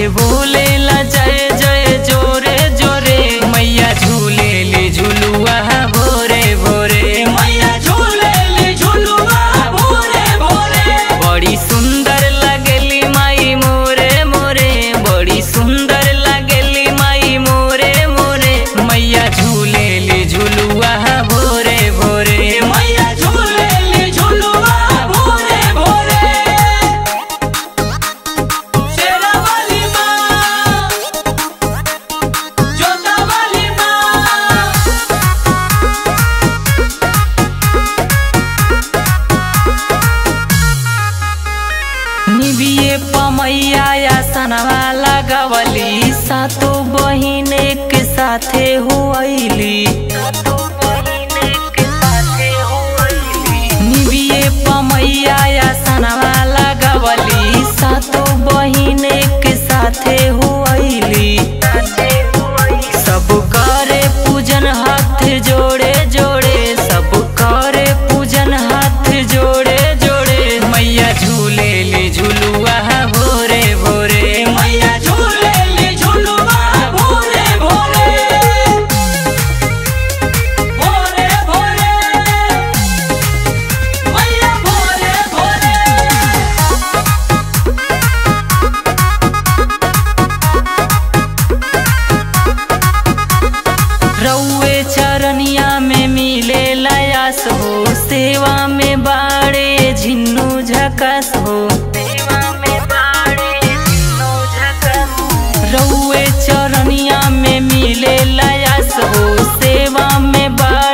सभे बोले ला जय जय जोरे जोरे। मैया झूले ले झुलुआ भोरे भोरे। मैया झूले ले झुलुआ भोरे भोरे। बड़ी सुंदर लगली माई मोरे मोरे। बड़ी सुंदर लगली माई मोरे मोरे। मैया झूले ले झुलुआ भोरे भोरे। मैया झूले ले झुलुआ भोरे भोरे। शेरा वाली माँ, जोता वाली माँ। निबिये पमैया आसनवा लगवली। सातो बहिन एक साथे हुआइली। निबिये पमैया आसनवा लगवली। सातो बहिन एक साथे हुआइली। सब करे पूजन हाथ जोड़े जोड़े। सब करे पूजन हाथ जोड़े जोड़े। मैया झूले ले झुलुआ भोरे भोरे। मैया झूले ले झुलुआ भोरे भोरे। भोरे भोरे। मैया भोरे भोरे। रउए चरनिया में मिले लयास हो। सेवा में बाड़े झिन्नू झकास हो। रउए चरनिया में मिले लयास हो। सेवा में बाड़े